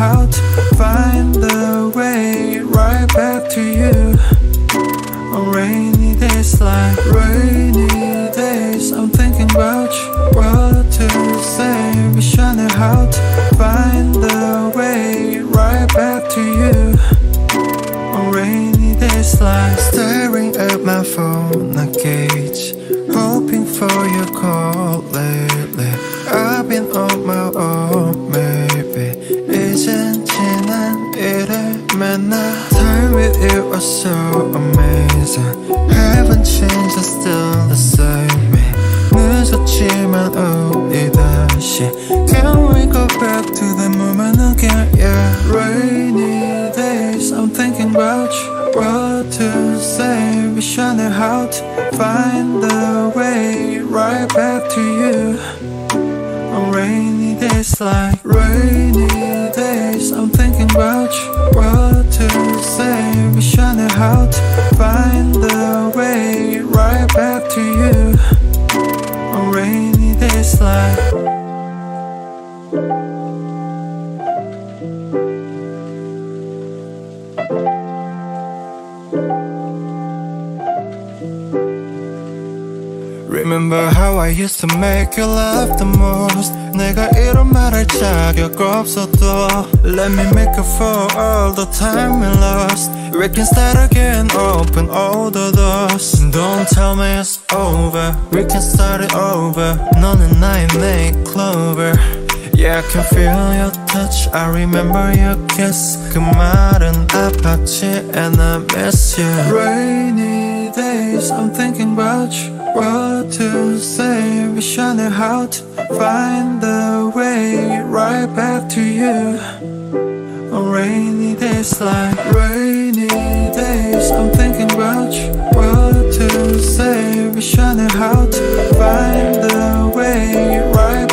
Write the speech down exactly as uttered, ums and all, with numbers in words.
how to find the way right back to you. On rainy days like rainy days, I'm thinking about you, what to say. Wish I knew how to find the way right back to you. On rainy days like staring at my phone, a cage, hoping for your call lately. I've been on my own, maybe 이젠 지난 일을 맨날. Time with you was so amazing. Haven't changed, I'm still the same. 늦었지만 우리 다시 Can we go back to the moment again? Yeah, rainy days, I'm thinking about you, what to say. Wish I knew how to find the way right back to you. On rainy days like rainy days, I'm thinking about you, what to say. Wish I knew how to find the way right back to you. On rainy days like Remember how I used to make you laugh the most. 내가 이런 말 할 자격 없어도 Let me make up for all the time we lost. We can start again, open all the doors. Don't tell me it's over, we can start it over. 너는 나의 make clover. Yeah, I can feel your touch, I remember your kiss. 그 말은 아팠지 and I miss you. Rainy days, I'm thinking about you, what to say. Wish I knew how to find the way right back to you. On rainy days like rainy days, I'm thinking about you, what to say. Wish I knew how to find the way right